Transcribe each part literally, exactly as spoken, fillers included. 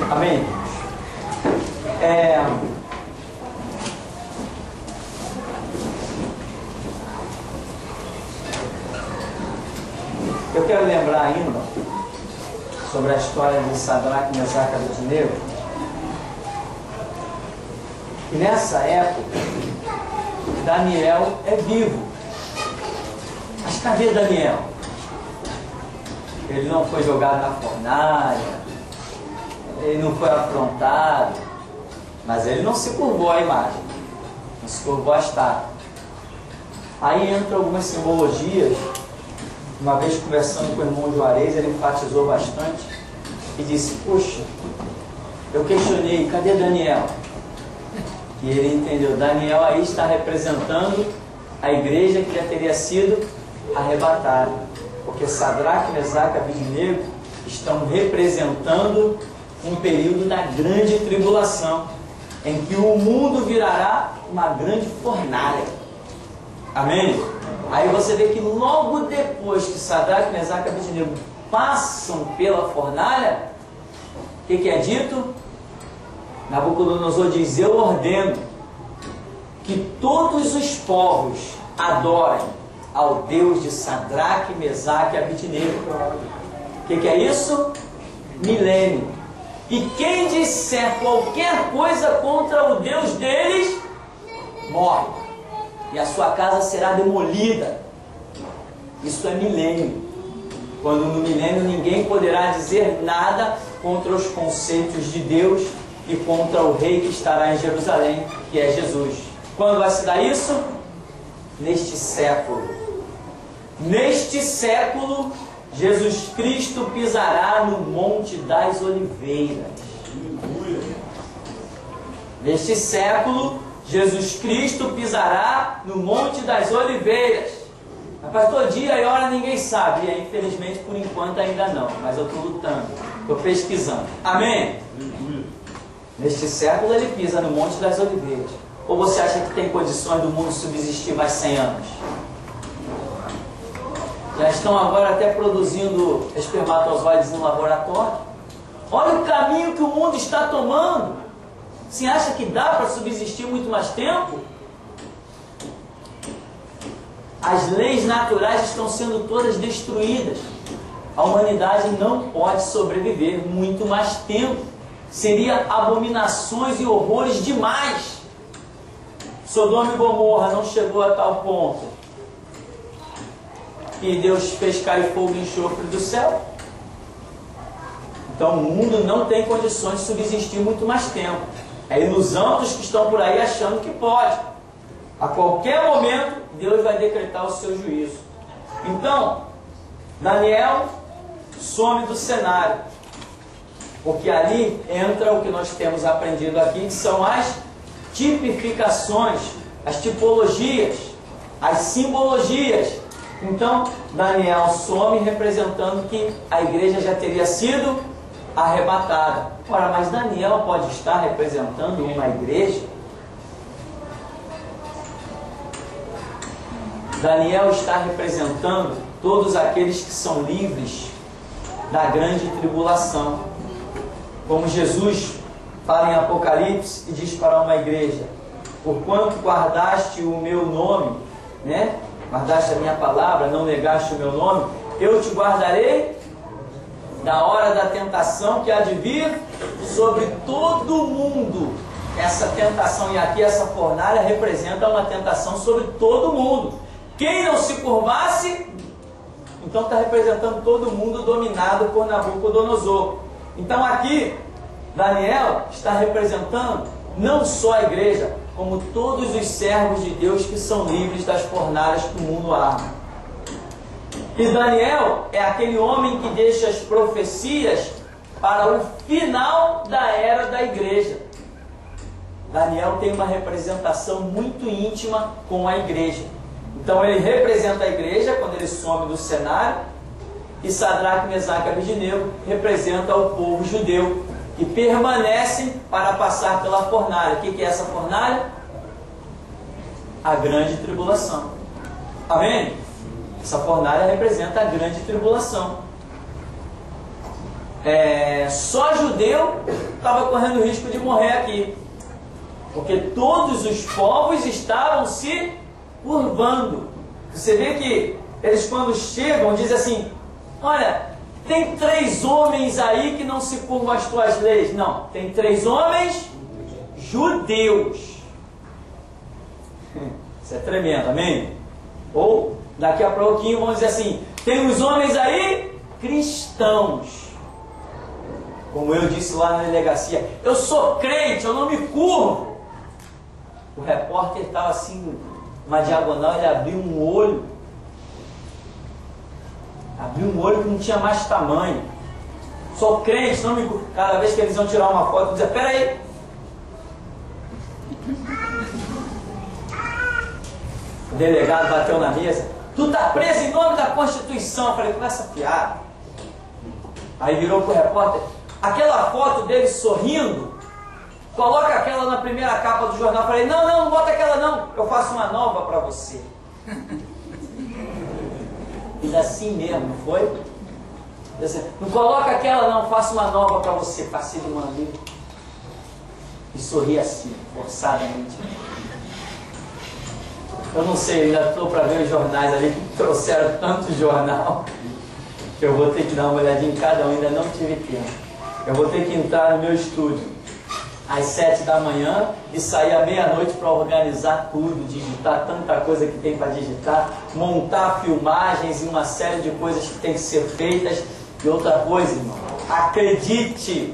Amém? É... Eu quero lembrar ainda sobre a história de Sadraque, Mesaque e Abednego. E nessa época, Daniel é vivo. Mas cadê Daniel? Ele não foi jogado na fornalha, ele não foi afrontado, mas ele não se curvou à imagem, não se curvou à estátua. Aí entram algumas simbologias. Uma vez conversando com o irmão Juarez, ele enfatizou bastante e disse: poxa, eu questionei, cadê Daniel? E ele entendeu, Daniel aí está representando a igreja que já teria sido arrebatada, porque Sadraque, Mesaque e Abednego estão representando um período da grande tribulação, em que o mundo virará uma grande fornalha. Amém? Aí você vê que logo depois que Sadraque, Mesaque e Abednego passam pela fornalha, o que, que é dito? Nabucodonosor diz: eu ordeno que todos os povos adorem ao Deus de Sadraque, Mesaque e Abednego. O que, que é isso? Milênio. E quem disser qualquer coisa contra o Deus deles, morre. E a sua casa será demolida. Isso é milênio. Quando no milênio ninguém poderá dizer nada contra os conceitos de Deus e contra o rei que estará em Jerusalém, que é Jesus. Quando vai se dar isso? Neste século. Neste século, Jesus Cristo pisará no Monte das Oliveiras. Neste século, Jesus Cristo pisará no Monte das Oliveiras. Mas pastor, dia e hora ninguém sabe. E infelizmente, por enquanto ainda não. Mas eu estou lutando, estou pesquisando. Amém? Neste século ele pisa no Monte das Oliveiras. Ou você acha que tem condições do mundo subsistir mais cem anos? Já estão agora até produzindo espermatozoides no laboratório. Olha o caminho que o mundo está tomando. Você acha que dá para subsistir muito mais tempo? As leis naturais estão sendo todas destruídas. A humanidade não pode sobreviver muito mais tempo. Seria abominações e horrores demais. Sodoma e Gomorra não chegou a tal ponto que Deus fez cair fogo e enxofre do céu. Então o mundo não tem condições de subsistir muito mais tempo. É ilusão dos que estão por aí achando que pode. A qualquer momento Deus vai decretar o seu juízo. Então Daniel some do cenário, porque ali entra o que nós temos aprendido aqui, que são as tipificações, as tipologias, as simbologias. Então Daniel some representando que a igreja já teria sido arrebatada. Ora, mas Daniel pode estar representando uma igreja? Daniel está representando todos aqueles que são livres da grande tribulação. Como Jesus fala em Apocalipse e diz para uma igreja: porquanto guardaste o meu nome, né? Guardaste a minha palavra, não negaste o meu nome, eu te guardarei da hora da tentação que há de vir sobre todo mundo. Essa tentação, e aqui essa fornalha representa uma tentação sobre todo mundo. Quem não se curvasse, então está representando todo mundo dominado por Nabucodonosor. Então aqui Daniel está representando não só a igreja, como todos os servos de Deus que são livres das fornalhas que o mundo arma. E Daniel é aquele homem que deixa as profecias para o final da era da igreja. Daniel tem uma representação muito íntima com a igreja. Então ele representa a igreja quando ele some do cenário, e Sadraque, Mesaque e Abednego representa o povo judeu, que permanecem para passar pela fornalha. O que é essa fornalha? A grande tribulação. Amém? Essa fornalha representa a grande tribulação. é, só judeu estava correndo o risco de morrer aqui. Porque todos os povos estavam se curvando. Você vê que eles quando chegam dizem assim, olha, tem três homens aí que não se curvam às tuas leis. Não, tem três homens judeus. Isso é tremendo, amém? Ou, daqui a pouquinho vamos dizer assim, tem uns homens aí cristãos. Como eu disse lá na delegacia, eu sou crente, eu não me curvo. O repórter estava assim, uma diagonal, ele abriu um olho. Abriu um olho que não tinha mais tamanho. Sou crente, não me curvo. Cada vez que eles iam tirar uma foto, eu dizia, pera aí. O delegado bateu na mesa. Tu tá preso em nome da Constituição. Eu falei, começa a piada. Aí virou pro repórter. Aquela foto dele sorrindo, coloca aquela na primeira capa do jornal. Eu falei, não, não, não bota aquela não. Eu faço uma nova para você. Fiz assim mesmo, não foi? Não coloca aquela não, faço uma nova para você. Passei de uma ali. E sorri assim, forçadamente. Eu não sei, ainda estou para ver os jornais ali que trouxeram tanto jornal que eu vou ter que dar uma olhadinha em cada um, ainda não tive tempo. Eu vou ter que entrar no meu estúdio às sete da manhã e sair à meia-noite para organizar tudo, digitar tanta coisa que tem para digitar, montar filmagens e uma série de coisas que tem que ser feitas. E outra coisa, irmão, acredite,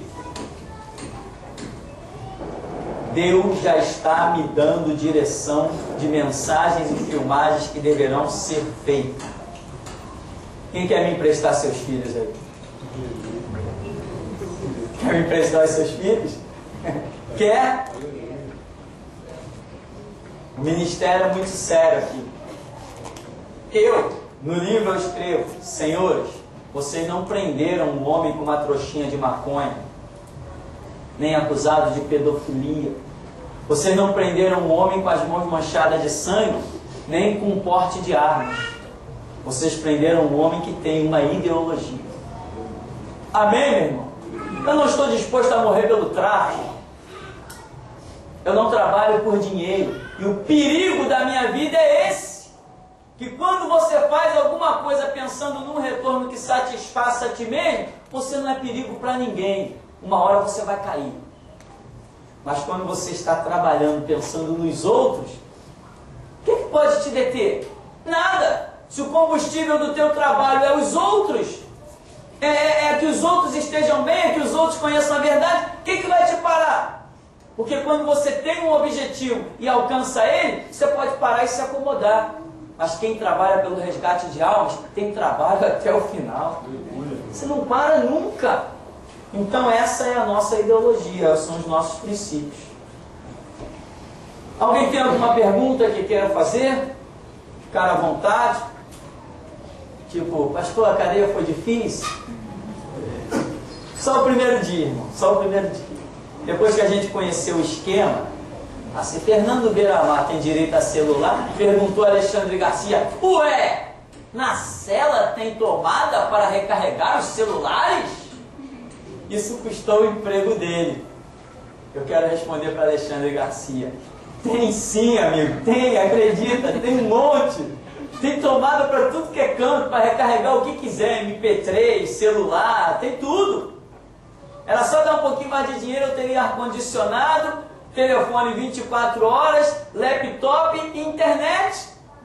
Deus já está me dando direção de mensagens e filmagens que deverão ser feitas. Quem quer me emprestar seus filhos aí? Quer me emprestar os seus filhos? Quer? O ministério é muito sério aqui. Eu, no livro eu escrevo, senhores, vocês não prenderam um homem com uma trouxinha de maconha, nem acusado de pedofilia. Vocês não prenderam um homem com as mãos manchadas de sangue, nem com um porte de armas. Vocês prenderam um homem que tem uma ideologia. Amém, meu irmão? Eu não estou disposto a morrer pelo tráfico. Eu não trabalho por dinheiro. E o perigo da minha vida é esse. Que quando você faz alguma coisa pensando num retorno que satisfaça a ti mesmo, você não é perigo para ninguém. Uma hora você vai cair. Mas quando você está trabalhando pensando nos outros, o que, que pode te deter? Nada. Se o combustível do teu trabalho é os outros, é, é, é que os outros estejam bem, é que os outros conheçam a verdade, o que, que vai te parar? Porque quando você tem um objetivo e alcança ele, você pode parar e se acomodar. Mas quem trabalha pelo resgate de almas, tem trabalho até o final. Você não para nunca. Então essa é a nossa ideologia, são os nossos princípios. Alguém tem alguma pergunta que queira fazer? Ficar à vontade? Tipo, pastor, a cadeia foi difícil? Só o primeiro dia, irmão, só o primeiro dia. Depois que a gente conheceu o esquema, assim, Fernando Beiramar tem direito a celular? Perguntou Alexandre Garcia, ué, na cela tem tomada para recarregar os celulares? Isso custou o emprego dele. Eu quero responder para Alexandre Garcia. Tem sim, amigo, tem, acredita, tem um monte. Tem tomada para tudo que é canto, para recarregar o que quiser, M P três, celular, tem tudo. Era só dar um pouquinho mais de dinheiro, eu teria ar-condicionado, telefone vinte e quatro horas, laptop e internet.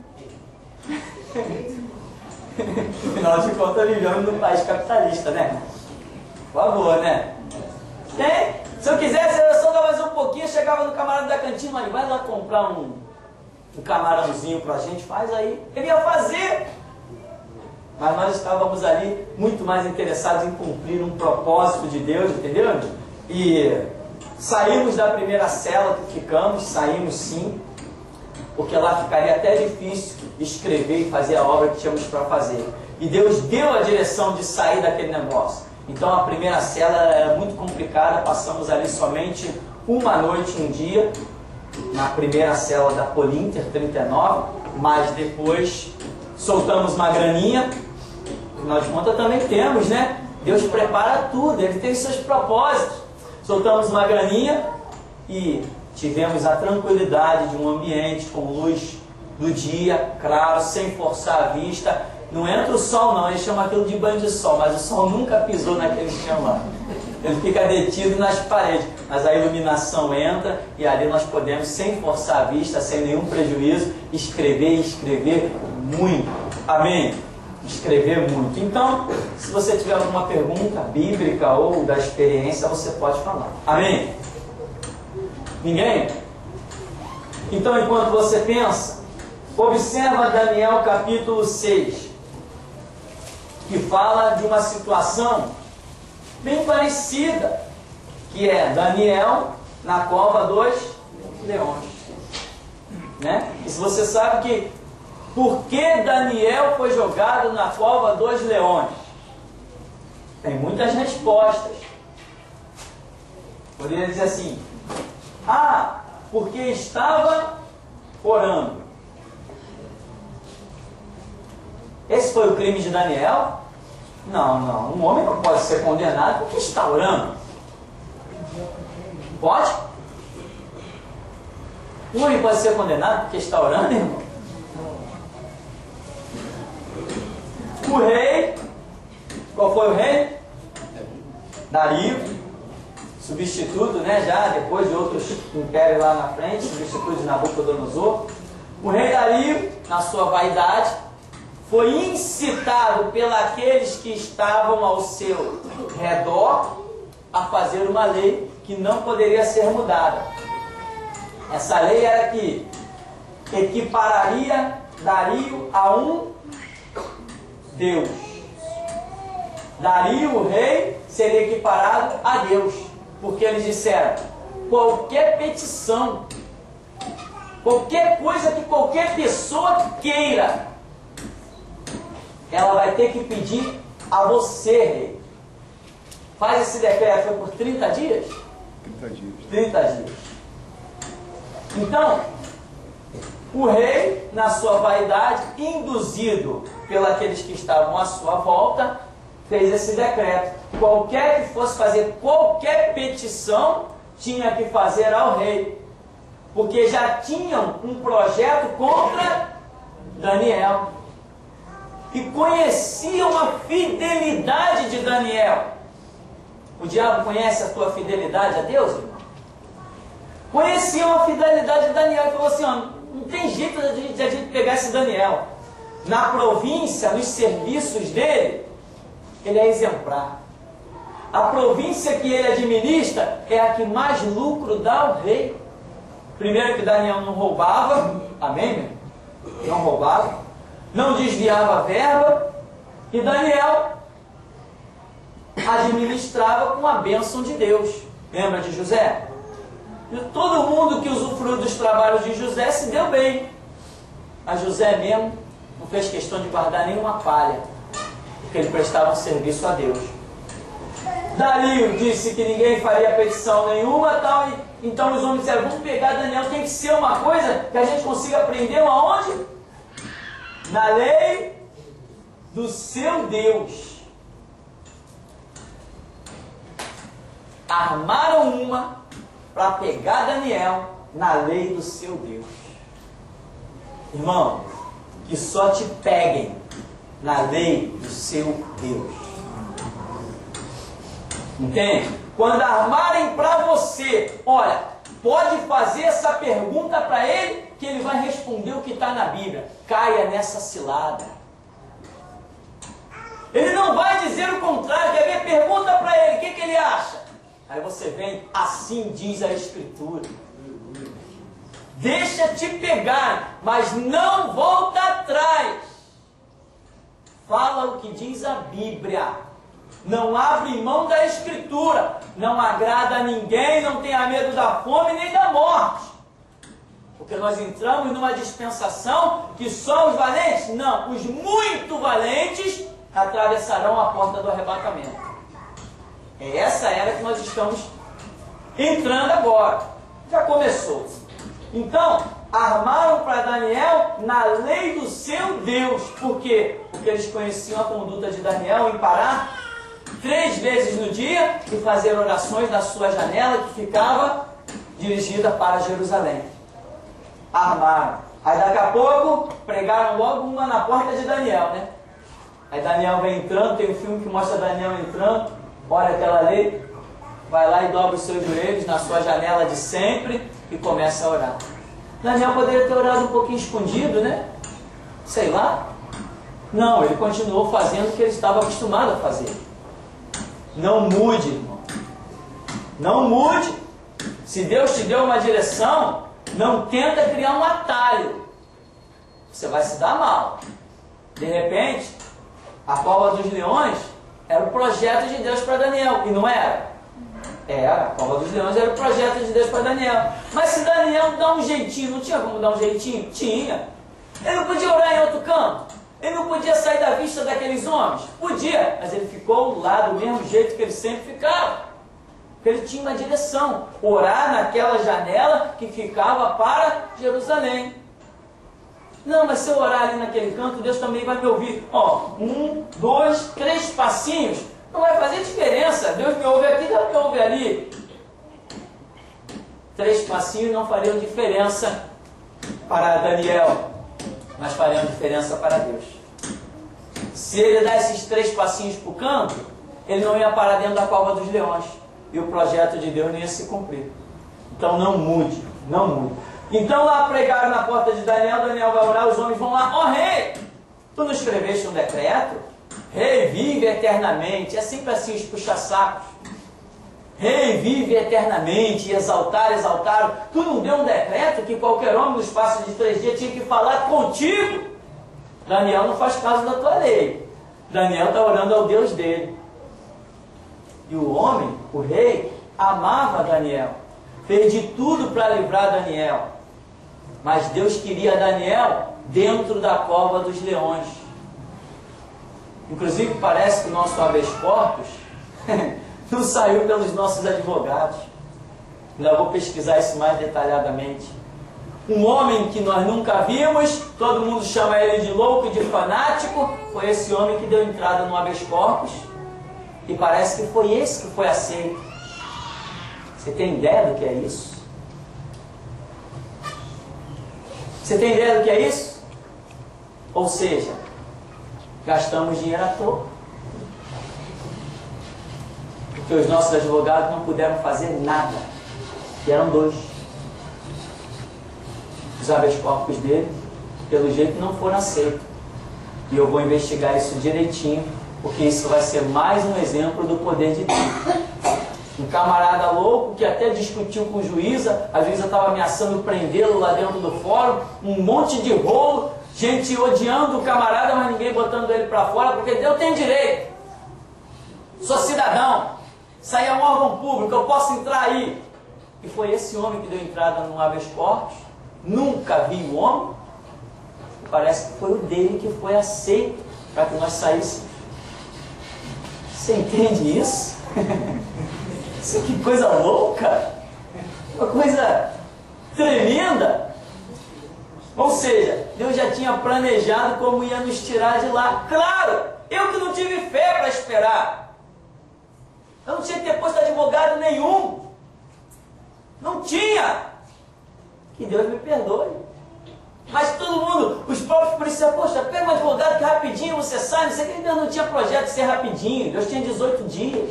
Afinal de contas, vivemos num país capitalista, né? Por favor, né? Tem? Se eu quisesse, eu só dava mais um pouquinho, chegava no camarada da cantina, aí vai lá comprar um, um camarãozinho pra gente, faz aí. Ele ia fazer. Mas nós estávamos ali muito mais interessados em cumprir um propósito de Deus, entendeu? E saímos da primeira cela que ficamos, saímos sim, porque lá ficaria até difícil escrever e fazer a obra que tínhamos para fazer. E Deus deu a direção de sair daquele negócio. Então a primeira cela era muito complicada, passamos ali somente uma noite, um dia, na primeira cela da Polinter trinta e nove, mas depois soltamos uma graninha, afinal de contas também temos, né? Deus prepara tudo, Ele tem seus propósitos. Soltamos uma graninha e tivemos a tranquilidade de um ambiente com luz do dia, claro, sem forçar a vista. Não entra o sol não, eles chamam aquilo de banho de sol, mas o sol nunca pisou naquele chão lá. Ele fica detido nas paredes, mas a iluminação entra e ali nós podemos, sem forçar a vista, sem nenhum prejuízo, escrever e escrever muito. Amém? Escrever muito. Então, se você tiver alguma pergunta bíblica ou da experiência, você pode falar. Amém? Ninguém? Então, enquanto você pensa, observa Daniel capítulo seis, que fala de uma situação bem parecida, que é Daniel na cova dos leões. Né? E se você sabe que por que Daniel foi jogado na cova dos leões? Tem muitas respostas. Poderia dizer assim: ah, porque estava orando. Esse foi o crime de Daniel? Não, não. Um homem não pode ser condenado porque está orando. Pode? Um homem pode ser condenado porque está orando, irmão? O rei, qual foi o rei? Dario, substituto, né, já depois de outros impérios lá na frente, substituto de Nabucodonosor. O rei Dario, na sua vaidade, foi incitado pelos que estavam ao seu redor a fazer uma lei que não poderia ser mudada. Essa lei era que equipararia Dario a um Deus. Dario, o rei, seria equiparado a Deus, porque eles disseram: qualquer petição, qualquer coisa que qualquer pessoa queira, ela vai ter que pedir a você, rei. Faz esse decreto, foi por trinta dias? trinta dias. trinta dias. Então, o rei, na sua vaidade, induzido pelos que estavam à sua volta, fez esse decreto. Qualquer que fosse fazer qualquer petição, tinha que fazer ao rei, porque já tinham um projeto contra Daniel. E conheciam a fidelidade de Daniel. O diabo conhece a tua fidelidade a Deus, irmão? Conheciam a fidelidade de Daniel e falou assim: ó, não tem jeito de a, gente, de a gente pegar esse Daniel. Na província, nos serviços dele, ele é exemplar. A província que ele administra é a que mais lucro dá ao rei. Primeiro que Daniel não roubava, amém, meu? Não roubava, não desviava a verba, e Daniel administrava com a bênção de Deus. Lembra de José? E todo mundo que usufruiu dos trabalhos de José se deu bem. Mas José mesmo não fez questão de guardar nenhuma palha, porque ele prestava um serviço a Deus. Dario disse que ninguém faria petição nenhuma, tal, e então os homens disseram: vamos pegar Daniel, tem que ser uma coisa que a gente consiga aprender aonde? Na lei do seu Deus. Armaram uma para pegar Daniel na lei do seu Deus. Irmão, que só te peguem na lei do seu Deus. Entende? Quando armarem para você, olha, pode fazer essa pergunta para ele, que ele vai responder o que está na Bíblia. Caia nessa cilada. Ele não vai dizer o contrário. Quer ver? Pergunta para ele, o que, que ele acha? Aí você vem: assim diz a Escritura. Deixa te pegar, mas não volta atrás. Fala o que diz a Bíblia. Não abre mão da Escritura. Não agrada a ninguém, não tenha medo da fome nem da morte. Porque nós entramos numa dispensação que só os valentes, não, os muito valentes atravessarão a porta do arrebatamento. É essa era que nós estamos entrando agora. Já começou. Então, armaram para Daniel na lei do seu Deus. Por quê? Porque eles conheciam a conduta de Daniel em parar três vezes no dia e fazer orações na sua janela que ficava dirigida para Jerusalém. Armaram. Aí daqui a pouco pregaram logo uma na porta de Daniel, né? Aí Daniel vem entrando, tem um filme que mostra Daniel entrando, olha aquela lei, vai lá e dobra os seus joelhos na sua janela de sempre e começa a orar. Daniel poderia ter orado um pouquinho escondido, né? Sei lá. Não, ele continuou fazendo o que ele estava acostumado a fazer. Não mude, irmão. Não mude. Se Deus te deu uma direção, não tenta criar um atalho. Você vai se dar mal. De repente, a cova dos leões era o projeto de Deus para Daniel. E não era? Era. A cova dos leões era o projeto de Deus para Daniel. Mas se Daniel dá um jeitinho, não tinha como dar um jeitinho? Tinha. Ele não podia orar em outro canto? Ele não podia sair da vista daqueles homens? Podia. Mas ele ficou lá do mesmo jeito que ele sempre ficava. Porque ele tinha uma direção. Orar naquela janela que ficava para Jerusalém. Não, mas se eu orar ali naquele canto, Deus também vai me ouvir. Ó, um, dois, três passinhos. Não vai fazer diferença. Deus me ouve aqui, Deus me ouve ali. Três passinhos não fariam diferença para Daniel, mas fariam diferença para Deus. Se ele dar esses três passinhos para o canto, ele não ia parar dentro da cova dos leões. E o projeto de Deus não ia se cumprir. Então não mude, não mude. Então lá pregaram na porta de Daniel, Daniel vai orar, os homens vão lá, ó rei, tu não escreveste um decreto? Rei vive eternamente, é sempre assim os puxa-sacos. Rei vive eternamente, e exaltar, exaltaram. Tu não deu um decreto que qualquer homem no espaço de três dias tinha que falar contigo? Daniel não faz caso da tua lei. Daniel está orando ao Deus dele. E o homem, o rei, amava Daniel. Fez de tudo para livrar Daniel. Mas Deus queria Daniel dentro da cova dos leões. Inclusive parece que o nosso habeas corpus não saiu pelos nossos advogados. Ainda vou pesquisar isso mais detalhadamente. Um homem que nós nunca vimos, todo mundo chama ele de louco, de fanático, foi esse homem que deu entrada no habeas corpus. E parece que foi esse que foi aceito. Você tem ideia do que é isso? Você tem ideia do que é isso? Ou seja, gastamos dinheiro à toa. Porque os nossos advogados não puderam fazer nada. E eram dois. Os habeas corpus dele, pelo jeito, não foram aceitos. E eu vou investigar isso direitinho, porque isso vai ser mais um exemplo do poder de Deus. Um camarada louco que até discutiu com a juíza, a juíza estava ameaçando prendê-lo lá dentro do fórum, um monte de rolo, gente odiando o camarada, mas ninguém botando ele para fora, porque Deus tem direito. Sou cidadão, isso aí é um órgão público, eu posso entrar aí. E foi esse homem que deu entrada no habeas corpus, nunca vi o homem, parece que foi o dele que foi aceito para que nós saíssemos. Você entende isso? Isso que coisa louca! Uma coisa tremenda! Ou seja, Deus já tinha planejado como ia nos tirar de lá. Claro! Eu que não tive fé para esperar. Eu não tinha que ter posto advogado nenhum. Não tinha! Que Deus me perdoe. Mas todo mundo, os próprios policiais, poxa, pega um advogado que rapidinho você sai, não sei o que. Deus não tinha projeto de ser rapidinho. Deus tinha dezoito dias.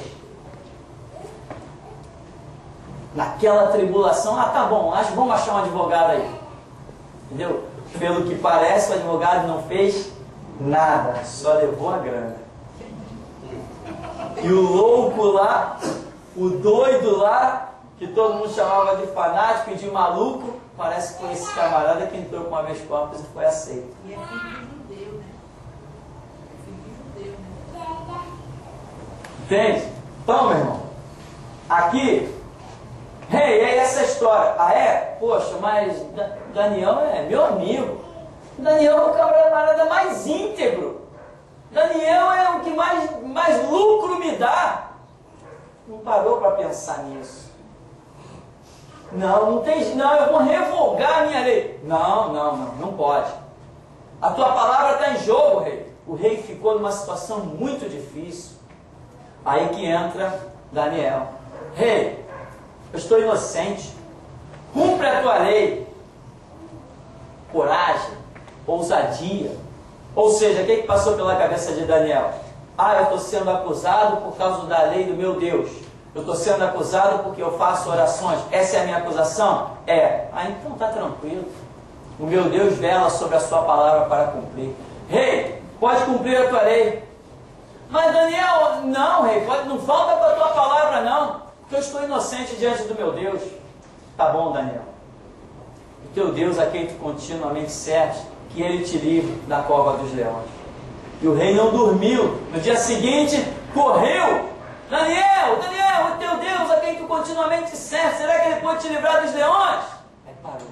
Naquela tribulação, ah, tá bom, acho, vamos achar um advogado aí. Entendeu? Pelo que parece, o advogado não fez nada, só levou a grana. E o louco lá, o doido lá, que todo mundo chamava de fanático e de maluco, parece que foi esse camarada que entrou com a habeas corpus e foi aceito. E é filho de judeu, né? É filho de judeu, né? Entende? Então, meu irmão, aqui, hey, é essa história. Ah, é? Poxa, mas Daniel é meu amigo. Daniel é o camarada mais íntegro. Daniel é o que mais, mais lucro me dá. Não parou para pensar nisso. Não, não tem, não, eu vou revogar a minha lei. Não, não, não, não pode. A tua palavra está em jogo, rei. O rei ficou numa situação muito difícil. Aí que entra Daniel. Rei, eu estou inocente. Cumpre a tua lei. Coragem, ousadia. Ou seja, o que, que passou pela cabeça de Daniel? Ah, eu estou sendo acusado por causa da lei do meu Deus. Eu estou sendo acusado porque eu faço orações. Essa é a minha acusação? É. Ah, então está tranquilo. O meu Deus vela sobre a sua palavra para cumprir. Rei, pode cumprir a tua lei. Mas Daniel, não, rei, pode, não falta com a tua palavra não, porque eu estou inocente diante do meu Deus. Tá bom, Daniel. O teu Deus a quem tu continuamente serves, que ele te livre da cova dos leões. E o rei não dormiu. No dia seguinte, correu. Daniel, Daniel, o teu Deus a quem tu continuamente serves, será que ele pode te livrar dos leões? Aí parou.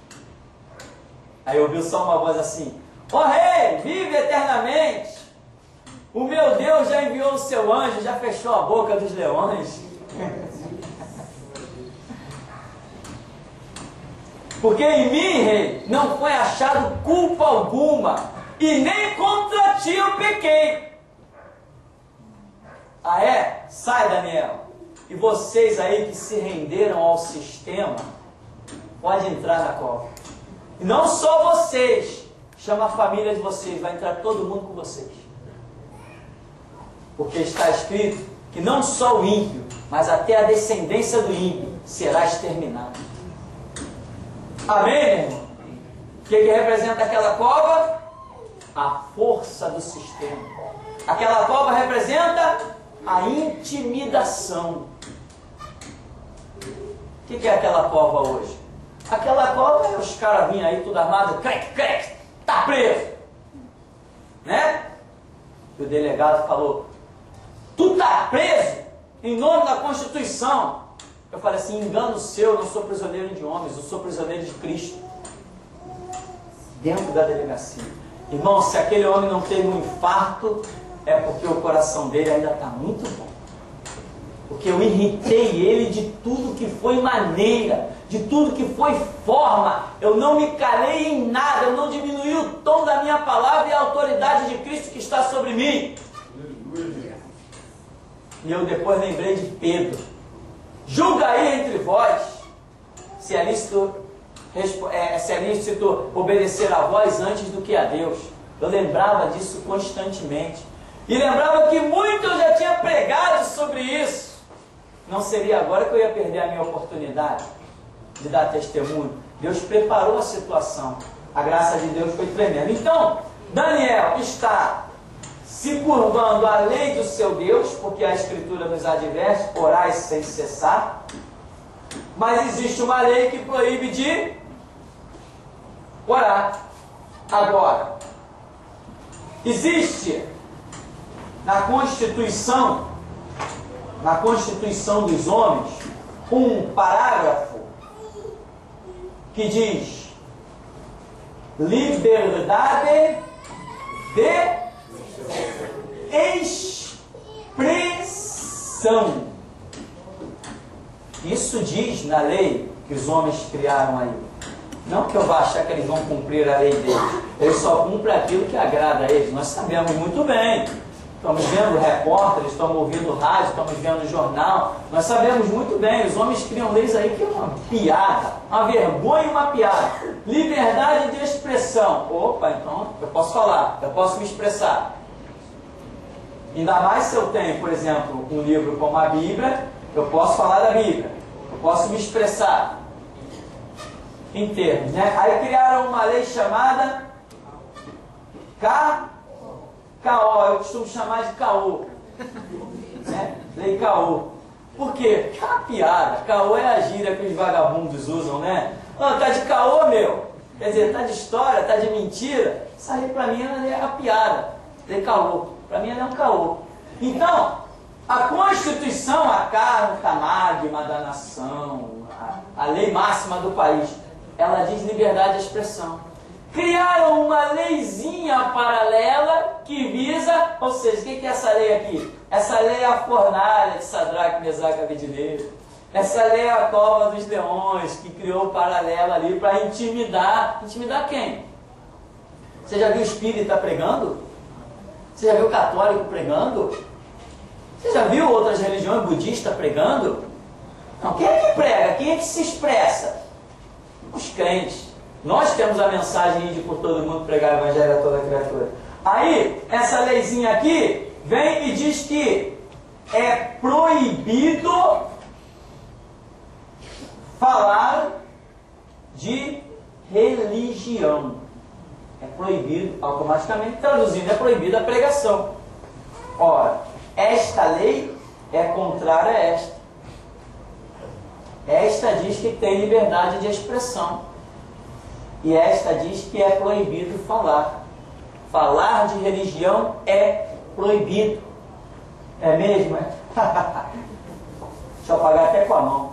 Aí ouviu só uma voz assim: ó rei, vive eternamente. O meu Deus já enviou o seu anjo, já fechou a boca dos leões. Porque em mim, rei, não foi achado culpa alguma, e nem contra ti eu pequei. Ah é? Sai, Daniel. E vocês aí que se renderam ao sistema, pode entrar na cova. E não só vocês, chama a família de vocês, vai entrar todo mundo com vocês. Porque está escrito que não só o ímpio, mas até a descendência do ímpio será exterminada. Amém, meu irmão? O que, que representa aquela cova? A força do sistema. Aquela cova representa a intimidação. O que, que é aquela cova hoje? Aquela cova é os caras vinham aí tudo armado, crec, crec, tá preso. Né? E o delegado falou: tu tá preso em nome da Constituição. Eu falei assim: engano seu, eu não sou prisioneiro de homens, eu sou prisioneiro de Cristo. Dentro da delegacia. Irmão, se aquele homem não teve um infarto, é porque o coração dele ainda está muito bom. Porque eu irritei ele de tudo que foi maneira, de tudo que foi forma. Eu não me calei em nada, eu não diminuí o tom da minha palavra e a autoridade de Cristo que está sobre mim. E eu depois lembrei de Pedro: julga aí entre vós se é lícito, se é lícito obedecer a vós antes do que a Deus. Eu lembrava disso constantemente. E lembrava que muito eu já tinha pregado sobre isso. Não seria agora que eu ia perder a minha oportunidade de dar testemunho. Deus preparou a situação. A graça de Deus foi tremenda. Então, Daniel está se curvando à lei do seu Deus, porque a Escritura nos adverte: orai sem cessar. Mas existe uma lei que proíbe de orar. Agora, existe na Constituição, na Constituição dos homens, um parágrafo que diz: liberdade de expressão. Isso diz na lei que os homens criaram aí. Não que eu vá achar que eles vão cumprir a lei deles. Eles só cumprem aquilo que agrada a eles. Nós sabemos muito bem. Estamos vendo repórteres, estamos ouvindo rádio, estamos vendo jornal. Nós sabemos muito bem. Os homens criam leis aí que é uma piada, uma vergonha e uma piada. Liberdade de expressão. Opa, então eu posso falar, eu posso me expressar. Ainda mais se eu tenho, por exemplo, um livro como a Bíblia, eu posso falar da Bíblia, eu posso me expressar em termos, né? Aí criaram uma lei chamada K O, eu costumo chamar de caô, né? Lei caô. Por quê? Porque é uma piada. Caô é a gíria que os vagabundos usam, né? Ah, tá de caô, meu. Quer dizer, tá de história, tá de mentira. Isso aí pra mim é a piada. Lei caô. Para mim, ela é um caô. Então, a Constituição, a Carta Magna da Nação, a, a lei máxima do país, ela diz liberdade de expressão. Criaram uma leizinha paralela que visa, ou seja, o que é essa lei aqui? Essa lei é a fornalha de Sadraque, Mesaque e Abednego. Essa lei é a cova dos leões, que criou o paralelo ali para intimidar. Intimidar quem? Você já viu o espírita pregando? Você já viu o católico pregando? Você já viu outras religiões budistas pregando? Não, quem é que prega? Quem é que se expressa? Os crentes. Nós temos a mensagem de por todo mundo pregar o evangelho a toda criatura. Aí, essa leizinha aqui vem e diz que é proibido falar de religião. É proibido, automaticamente traduzindo, é proibida a pregação. Ora, esta lei é contrária a esta. Esta diz que tem liberdade de expressão. E esta diz que é proibido falar. Falar de religião é proibido. É mesmo? É? Deixa eu apagar até com a mão.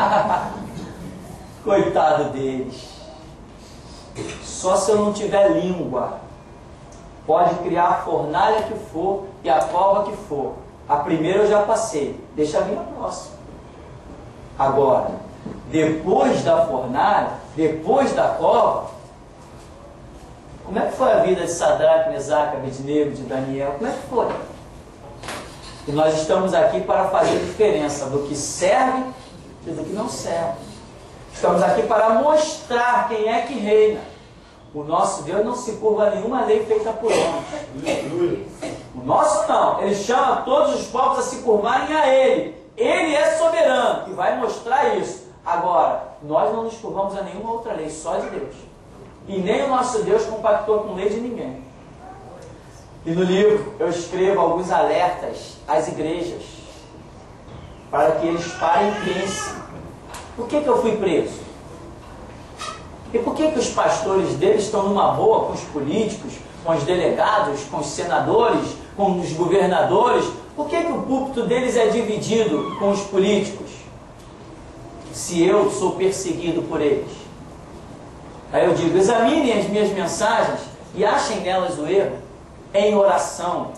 Coitado deles. Só se eu não tiver língua. Pode criar a fornalha que for e a cova que for. A primeira eu já passei. Deixa vir a próxima. Agora, depois da fornalha, depois da cova, como é que foi a vida de Sadraque, Mesaque, Abednego, de Daniel? Como é que foi? E nós estamos aqui para fazer diferença do que serve e do que não serve. Estamos aqui para mostrar quem é que reina. O nosso Deus não se curva a nenhuma lei feita por homens. O nosso não. Ele chama todos os povos a se curvarem a Ele. Ele é soberano e vai mostrar isso. Agora, nós não nos curvamos a nenhuma outra lei, só de Deus. E nem o nosso Deus compactou com lei de ninguém. E no livro eu escrevo alguns alertas às igrejas, para que eles parem e pensem. Por que que eu fui preso? E por que que os pastores deles estão numa boa com os políticos, com os delegados, com os senadores, com os governadores? Por que que o púlpito deles é dividido com os políticos? Se eu sou perseguido por eles. Aí eu digo, examinem as minhas mensagens e achem nelas o erro em oração.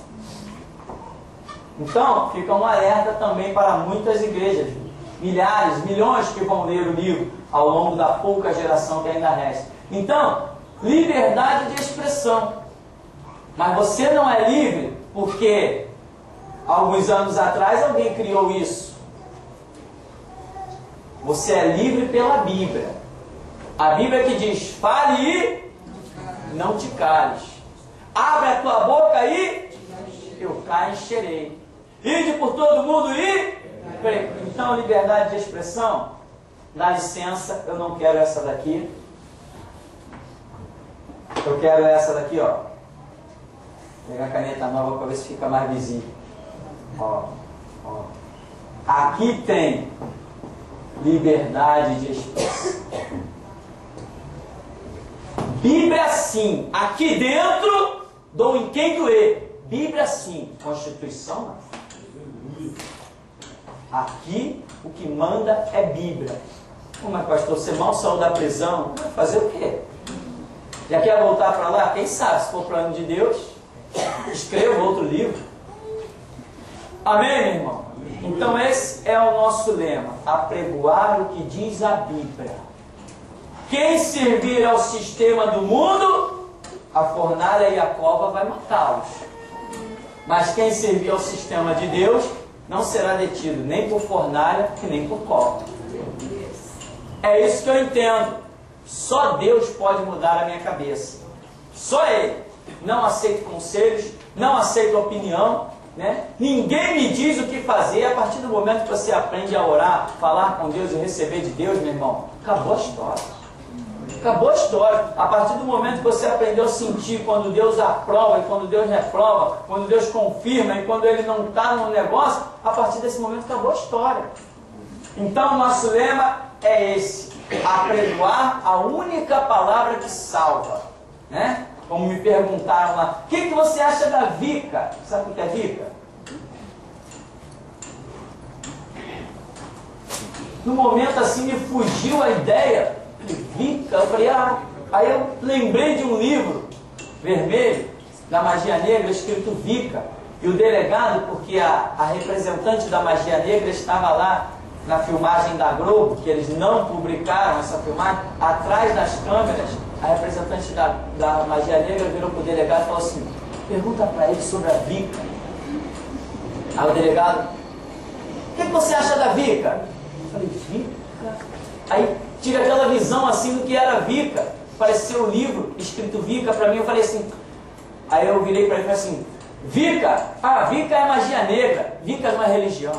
Então, fica um alerta também para muitas igrejas, milhares, milhões que vão ler o livro ao longo da pouca geração que ainda resta. Então, liberdade de expressão. Mas você não é livre porque alguns anos atrás alguém criou isso. Você é livre pela Bíblia. A Bíblia que diz, fale e não te cales. Abre a tua boca e eu cá encherei. Ide por todo mundo e... Então, liberdade de expressão, dá licença, eu não quero essa daqui. Eu quero essa daqui, ó. Vou pegar a caneta nova para ver se fica mais visível. Ó, ó. Aqui tem liberdade de expressão. Bíblia sim. Aqui dentro, dou em quem doer. Bíblia sim. Constituição não. Aqui, o que manda é Bíblia. Como é, pastor? Você mal saiu da prisão. Vai fazer o quê? Já quer voltar para lá? Quem sabe? Se for plano de Deus, escreva outro livro. Amém, meu irmão? Então esse é o nosso lema. Apregoar o que diz a Bíblia. Quem servir ao sistema do mundo, a fornalha e a cova vai matá-los. Mas quem servir ao sistema de Deus, não será detido nem por fornalha e nem por cova. É isso que eu entendo. Só Deus pode mudar a minha cabeça. Só Ele. Não aceito conselhos, não aceito opinião, né? Ninguém me diz o que fazer. A partir do momento que você aprende a orar, falar com Deus e receber de Deus, meu irmão, acabou a história. Acabou a história. A partir do momento que você aprendeu a sentir quando Deus aprova e quando Deus reprova, quando Deus confirma e quando Ele não está no negócio, a partir desse momento acabou a história. Então o nosso lema é esse: apregoar a única palavra que salva, né? Como me perguntaram lá, o que, que você acha da Vica? Sabe o que é Vica? No momento assim me fugiu a ideia. Vica, eu falei, ah, aí eu lembrei de um livro vermelho da magia negra escrito Vica, e o delegado, porque a, a representante da magia negra estava lá na filmagem da Globo, que eles não publicaram essa filmagem, atrás das câmeras, a representante da, da magia negra virou para o delegado e falou assim, pergunta para ele sobre a Vica. Aí o delegado, o que, que você acha da Vica? Eu falei, Vica? Aí tive aquela visão assim do que era Vica. Apareceu o livro escrito Vica para mim, eu falei assim, aí eu virei para ele e falei assim, Vica, ah, Vica é magia negra, Vica não é religião.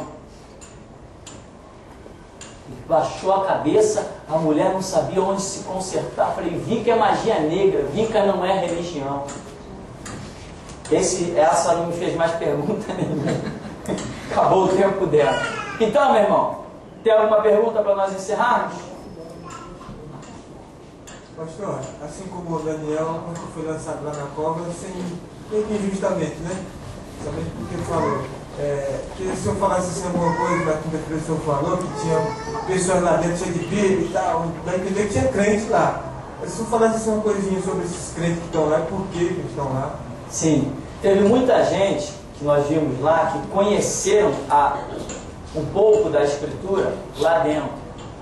Ele baixou a cabeça, a mulher não sabia onde se consertar. Eu falei, Vica é magia negra, Vica não é religião. Esse, essa não me fez mais pergunta nenhuma. Acabou o tempo dela. Então, meu irmão, tem alguma pergunta para nós encerrarmos? Pastor, assim como o Daniel, quando foi lançado lá na cova, sem meio que injustamente, né? Somente porque ele falou. É, que se o senhor falasse assim alguma coisa, na quinta que o senhor falou, que tinha pessoas lá dentro cheias de Bíblia e tal, vai entender que tinha crente lá. Mas se o senhor falasse assim uma coisinha sobre esses crentes que estão lá e por que eles estão lá? Sim, teve muita gente que nós vimos lá que conheceram a, um pouco da Escritura lá dentro.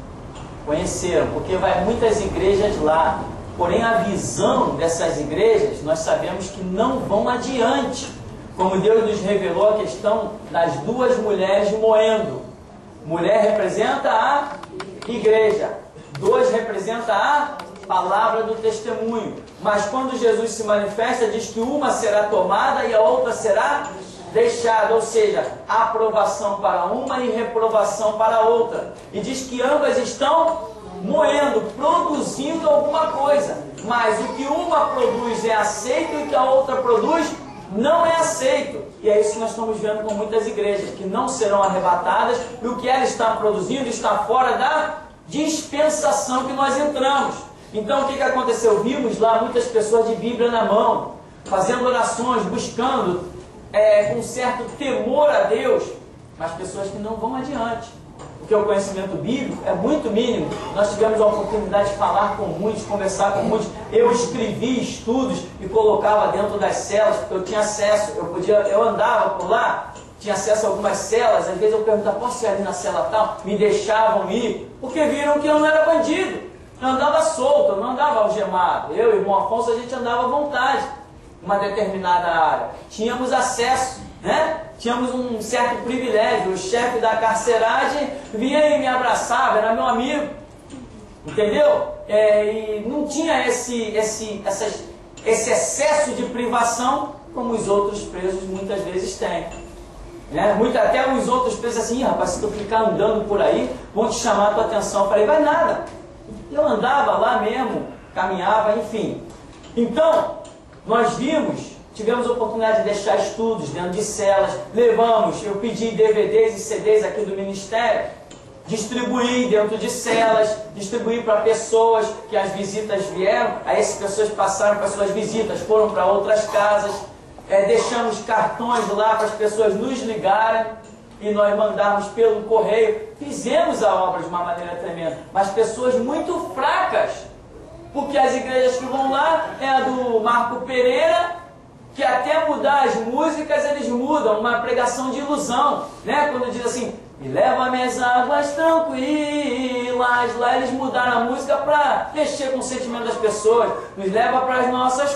Conheceram, porque vai muitas igrejas lá, porém a visão dessas igrejas nós sabemos que não vão adiante, como Deus nos revelou a questão das duas mulheres moendo. Mulher representa a igreja, dois representa a palavra do testemunho, mas quando Jesus se manifesta diz que uma será tomada e a outra será deixada, ou seja, aprovação para uma e reprovação para a outra. E diz que ambas estão moendo, produzindo alguma coisa, mas o que uma produz é aceito e o que a outra produz não é aceito. E é isso que nós estamos vendo com muitas igrejas, que não serão arrebatadas, e o que ela está produzindo está fora da dispensação que nós entramos. Então o que, que aconteceu? Vimos lá muitas pessoas de Bíblia na mão, fazendo orações, buscando É, com certo temor a Deus, mas pessoas que não vão adiante, porque o conhecimento bíblico é muito mínimo. Nós tivemos a oportunidade de falar com muitos, conversar com muitos. Eu escrevi estudos e colocava dentro das celas, porque eu tinha acesso, eu podia, eu andava por lá, tinha acesso a algumas celas. Às vezes eu perguntava, posso ir ali na cela tal? Me deixavam ir, porque viram que eu não era bandido, eu andava solto, eu não andava algemado. Eu e o irmão Afonso, a gente andava à vontade uma determinada área, tínhamos acesso, né? Tínhamos um certo privilégio. O chefe da carceragem vinha e me abraçava, era meu amigo, entendeu? É, e não tinha esse, esse, essas, esse excesso de privação como os outros presos muitas vezes têm, né? Muito, até os outros presos assim, rapaz, se tu ficar andando por aí, vão te chamar a tua atenção. Eu falei, vai nada, eu andava lá mesmo, caminhava, enfim. Então nós vimos, tivemos a oportunidade de deixar estudos dentro de celas, levamos, eu pedi D V Ds e C Ds aqui do ministério, distribuí dentro de celas, distribuí para pessoas que as visitas vieram, aí essas pessoas passaram para suas visitas, foram para outras casas, é, deixamos cartões lá para as pessoas nos ligarem e nós mandarmos pelo correio, fizemos a obra de uma maneira tremenda, mas pessoas muito fracas, porque as igrejas que vão lá é a do Marco Pereira, que até mudar as músicas eles mudam, uma pregação de ilusão, né? Quando diz assim, me leva-me as águas tranquilas, lá eles mudaram a música para mexer com o sentimento das pessoas, nos leva para as nossas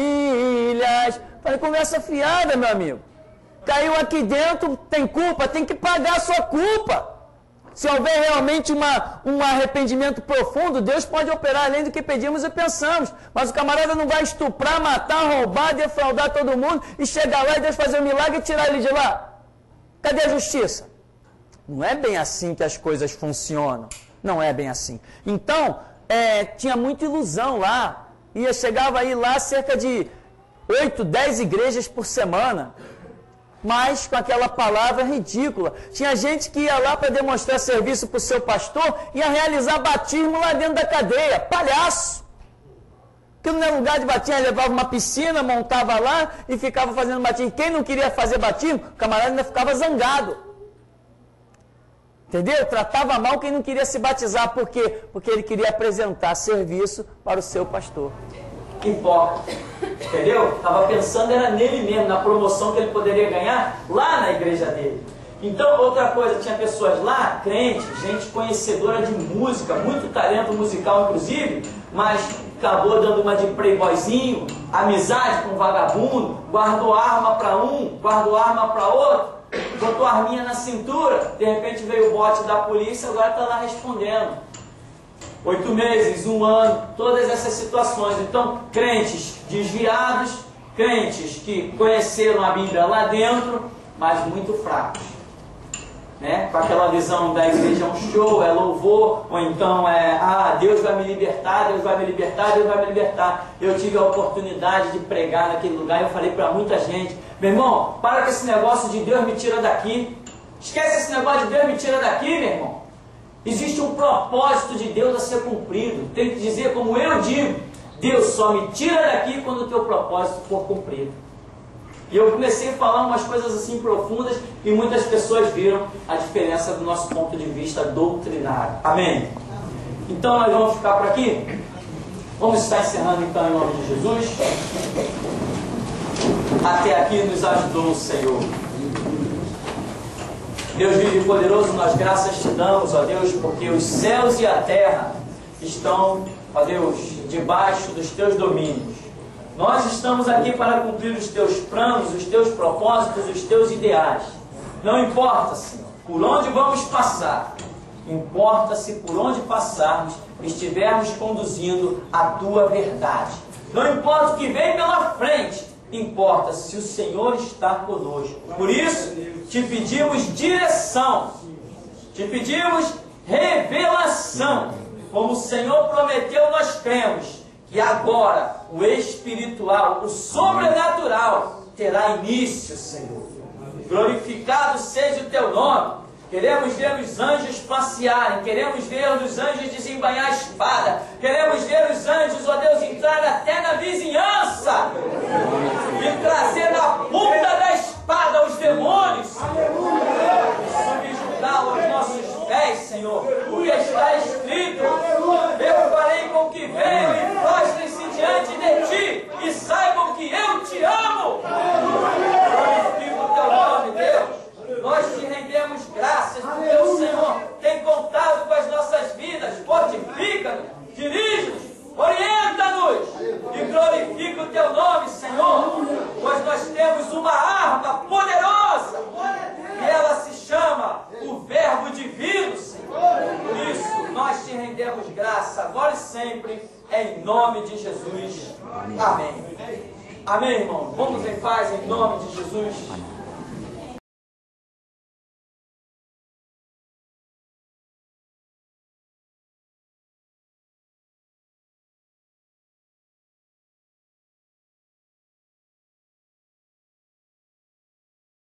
famílias. Falei, conversa fiada, meu amigo, caiu aqui dentro, tem culpa, tem que pagar a sua culpa. Se houver realmente uma, um arrependimento profundo, Deus pode operar além do que pedimos e pensamos. Mas o camarada não vai estuprar, matar, roubar, defraudar todo mundo e chegar lá e Deus fazer um milagre e tirar ele de lá. Cadê a justiça? Não é bem assim que as coisas funcionam. Não é bem assim. Então, é, tinha muita ilusão lá. Ia, chegava aí lá cerca de oito, dez igrejas por semana. Mas com aquela palavra ridícula. Tinha gente que ia lá para demonstrar serviço para o seu pastor, ia realizar batismo lá dentro da cadeia. Palhaço! Que no lugar de batismo, levava uma piscina, montava lá e ficava fazendo batismo. Quem não queria fazer batismo, o camarada ainda ficava zangado. Entendeu? Tratava mal quem não queria se batizar. Por quê? Porque ele queria apresentar serviço para o seu pastor. Hipócrita, entendeu? Estava pensando era nele mesmo, na promoção que ele poderia ganhar lá na igreja dele. Então, outra coisa, tinha pessoas lá, crentes, gente conhecedora de música, muito talento musical inclusive, mas acabou dando uma de playboyzinho, amizade com vagabundo, guardou arma para um, guardou arma para outro. botou a arminha na cintura, de repente veio o bote da polícia, agora está lá respondendo. Oito meses, um ano, todas essas situações. Então, crentes desviados, crentes que conheceram a Bíblia lá dentro, mas muito fracos. Né? Com aquela visão da igreja é um show, é louvor, ou então é, ah, Deus vai me libertar, Deus vai me libertar, Deus vai me libertar. Eu tive a oportunidade de pregar naquele lugar e eu falei para muita gente, meu irmão, para com esse negócio de Deus me tira daqui. Esquece esse negócio de Deus me tira daqui, meu irmão. Existe um propósito de Deus a ser cumprido. Tem que dizer como eu digo, Deus só me tira daqui quando o teu propósito for cumprido. E eu comecei a falar umas coisas assim profundas e muitas pessoas viram a diferença do nosso ponto de vista doutrinário. Amém? Então nós vamos ficar por aqui. Vamos estar encerrando então em nome de Jesus. Até aqui nos ajudou o Senhor. Deus vivo e poderoso, nós graças te damos, ó Deus, porque os céus e a terra estão, ó Deus, debaixo dos teus domínios. Nós estamos aqui para cumprir os teus planos, os teus propósitos, os teus ideais. Não importa, Senhor, por onde vamos passar. Importa se por onde passarmos estivermos conduzindo a tua verdade. Não importa o que vem pela frente. Importa se o Senhor está conosco. Por isso, te pedimos direção. Te pedimos revelação. Como o Senhor prometeu, nós cremos que agora o espiritual, o sobrenatural terá início, Senhor. Glorificado seja o teu nome. Queremos ver os anjos passearem, queremos ver os anjos desembainhar a espada, queremos ver os anjos, ó Deus, entrar até na vizinhança e trazer na ponta da espada os demônios, subjugá-los aos nossos pés, Senhor, porque está escrito, eu farei com que venham e prostrem-se diante de ti e saibam que eu te amo. Glorifica o teu nome, Deus. Nós te rendemos graças, porque o Senhor tem contado com as nossas vidas. Fortifica-nos, dirige-nos, orienta-nos e glorifica o teu nome, Senhor, pois nós temos uma arma poderosa e ela se chama o Verbo Divino, Senhor. Por isso, nós te rendemos graça agora e sempre, em nome de Jesus. Amém. Amém, irmão. Vamos em paz, em nome de Jesus.